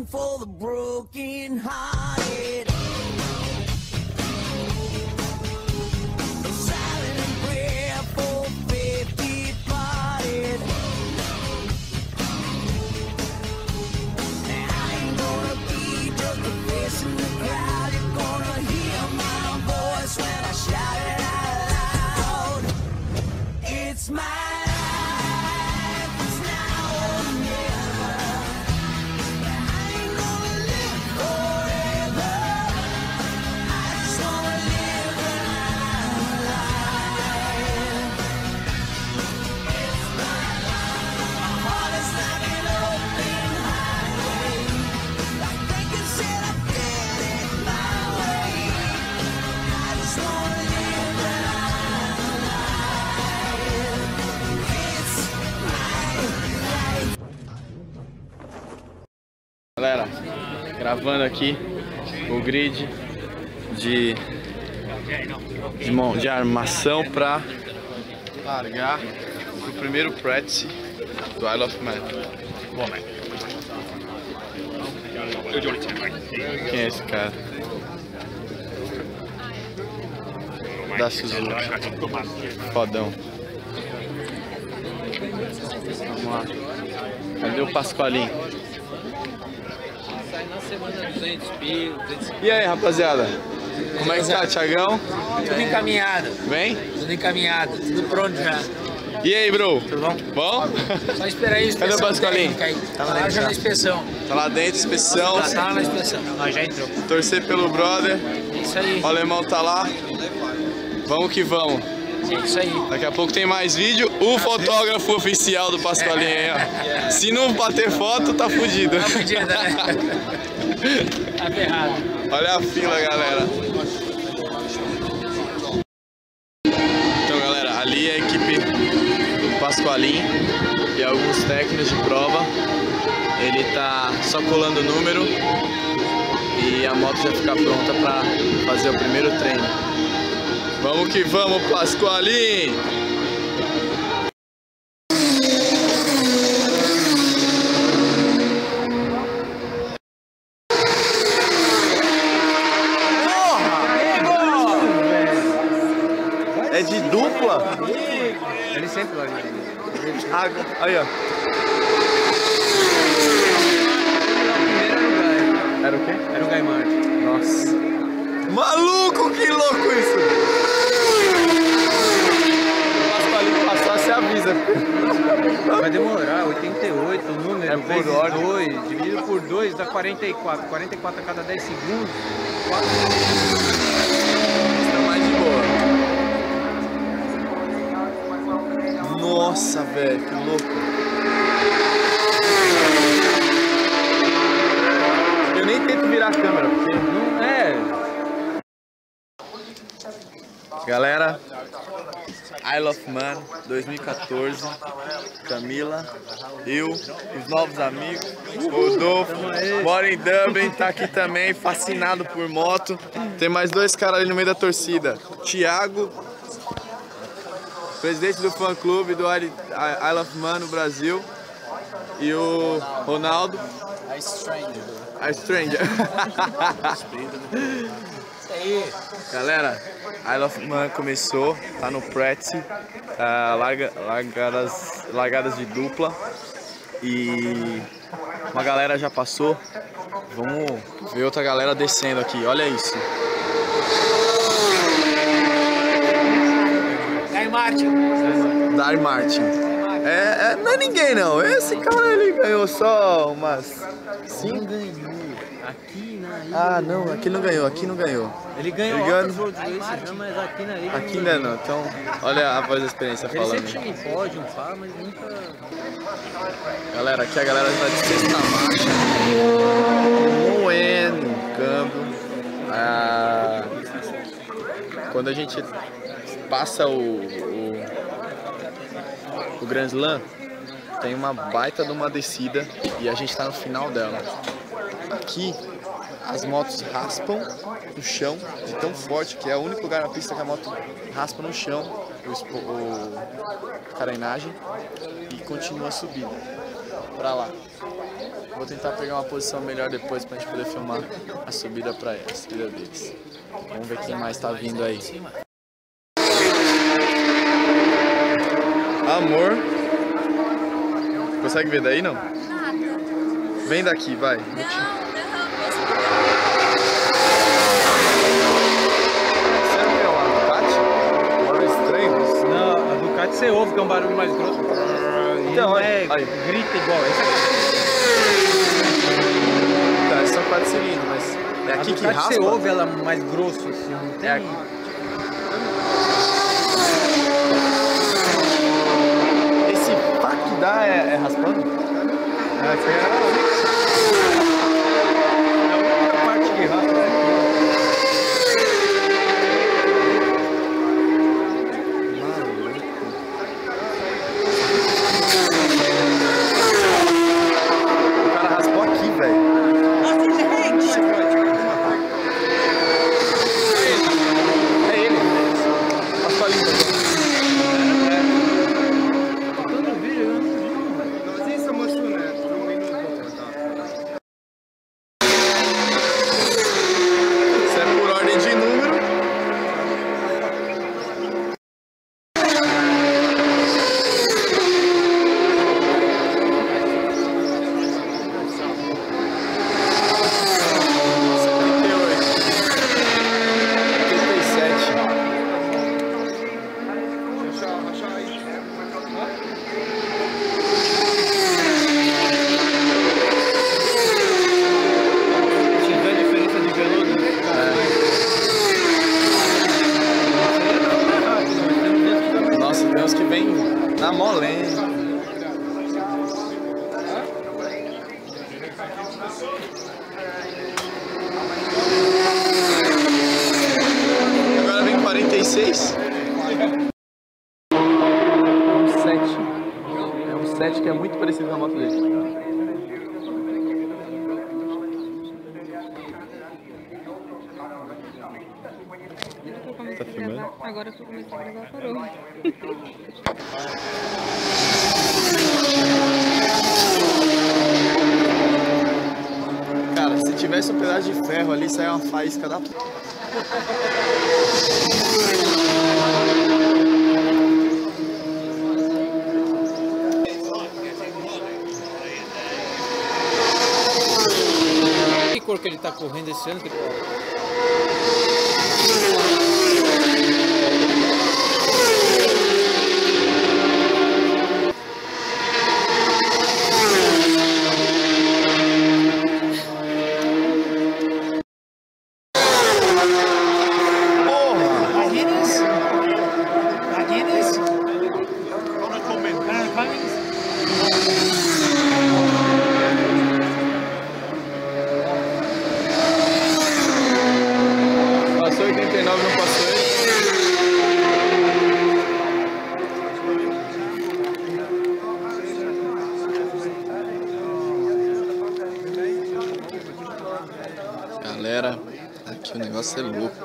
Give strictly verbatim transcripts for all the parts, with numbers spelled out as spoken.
song for the broken hearted. A silent prayer for faith departed. Now I ain't gonna be just a face in the crowd. You're gonna hear my voice when I shout it out loud. It's my Galera, gravando aqui o grid de, de, mão, de armação para largar o primeiro practice do Isle of Man. Quem é esse cara? Da Suzuki. Fodão. Vamos lá. Cadê o Pascoalinho? Na semana duzentos mil, duzentos mil. E aí, rapaziada? Como é que tá, Thiagão? Tudo encaminhado. Bem? Tudo encaminhado, tudo pronto já. E aí, bro? Tudo bom? Bom? Só esperar aí a inspeção. Cadê o Pascoalinho? Tá lá dentro já na inspeção. Tá lá dentro, inspeção. Já tá lá na inspeção. Nós já entrou. Torcer pelo brother. Isso aí. O alemão tá lá. Vamos que vamos. É isso aí. Daqui a pouco tem mais vídeo. O fotógrafo oficial do Pascoalinho aí, ó. Se não bater foto, tá fudido. Tá fudido, né? Tá ferrado. Olha a fila, galera. Então, galera, ali é a equipe do Pascoalinho e alguns técnicos de prova. Ele tá só colando o número e a moto já fica pronta para fazer o primeiro treino. Vamos que vamos, Pascoalinho! É de dupla? Ele sempre vai. Água. Aí, ó. Era o quê? Era o Guy Martin. Nossa. Maluco, que louco isso! O Pascoalinho passar, você avisa. Vai demorar, oitenta e oito, o número, É por vezes ordem. dois, dividido por dois dá quarenta e quatro. quarenta e quatro a cada dez segundos. quatro... Está mais de boa. Nossa, velho, que louco. Eu nem tento virar a câmera, porque não é. Galera, Isle of Man dois mil e quatorze, Camila, eu, os novos amigos, Rodolfo, mora em Dublin, tá aqui também, fascinado por moto. Tem mais dois caras ali no meio da torcida, Thiago, presidente do fã clube do Isle of Man no Brasil, e o Ronaldo, A Stranger. a Stranger. Isso aí. Galera, Isle of Man começou, tá no practice, uh, larga, largadas, largadas de dupla e uma galera já passou. Vamos ver outra galera descendo aqui, olha isso. Guy Martin. Guy Martin. É, é, não é ninguém não, esse cara ele ganhou só umas cinco. Aqui na ilha. Ah não, aqui não ganhou, aqui não ganhou. Ele ganhou Ele ganhou- outros road races já, mas aqui na ilha. Aqui ainda não, então olha a voz da experiência Ele sempre falando. chega em pódio, pá, mas nunca. Galera, aqui a galera está de sexta marcha, moendo o câmbio. Ah, quando a gente passa o, o, o Grand Slam, tem uma baita de uma descida e a gente está no final dela. Aqui as motos raspam no chão de tão forte que é o único lugar na pista que a moto raspa no chão o, expo, o carenagem e continua a subida pra lá. Vou tentar pegar uma posição melhor depois pra gente poder filmar a subida pra a subida deles. Vamos ver quem mais tá vindo aí. Amor. Consegue ver daí, não? Nada. Vem daqui, vai. Não, não, Será que é uma Ducati? Um barulho estranho? Não, a Ducati você ouve que é um barulho mais grosso. Então, não olha, é, olha. grita igual. Essa Tá, é só quatro cilindros, mas é a aqui que Ducati raspa? você ouve ela mais grosso assim. Não tem... É aqui. Esse pá que dá é, é raspando? Ah, essa é a única parte que raspa é aqui. O cara raspou aqui, velho. É ele. Raspou ali. Isso é por ordem de número. Nossa, tem uns que vem na molenga. Agora vem quarenta e seis. É um sete. É um sete que é muito parecido com a moto dele. Tá filmando? Agora que eu comecei a gravar, parou. Cara, se tivesse um pedaço de ferro ali, saia uma faísca da puta. Que cor que ele tá correndo esse ano? Passou oitenta e nove, não passou ele. Galera, aqui o negócio é louco.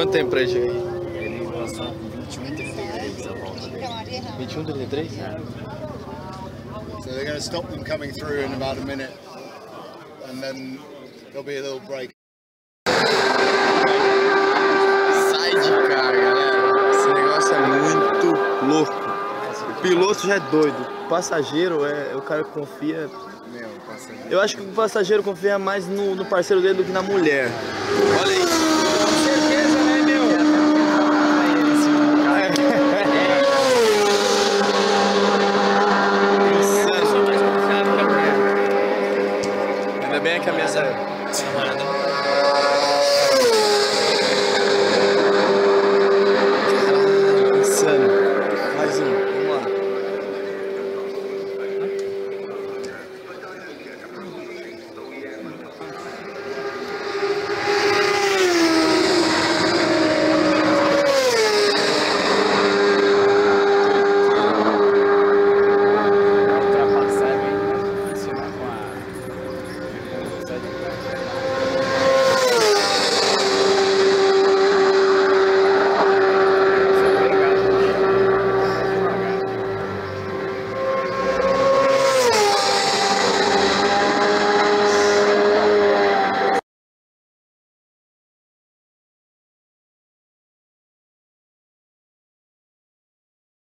Quanto tempo pra ele chegar aí? Ele passou com vinte e um e trinta e três a volta dele. vinte e um, trinta e três? So they're going to stop them coming through in about a minute, and then there'll be a little break. Sai de cá, galera. Esse negócio é muito louco. O piloto já é doido. O passageiro é o cara que confia. Meu, passageiro. Eu acho que o passageiro confia mais no, no parceiro dele do que na mulher. Olha isso. Com certeza, né, meu? Ainda bem que a minha saiu.